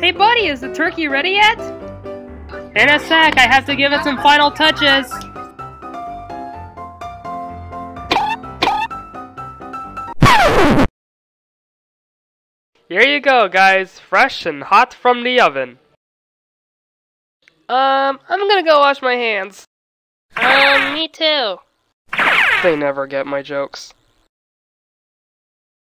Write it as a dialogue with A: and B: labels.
A: Hey buddy, is the turkey ready yet? In a sec, I have to give it some final touches. Here you go, guys, fresh and hot from the oven. I'm gonna go wash my hands.
B: Me too.
A: They never get my jokes.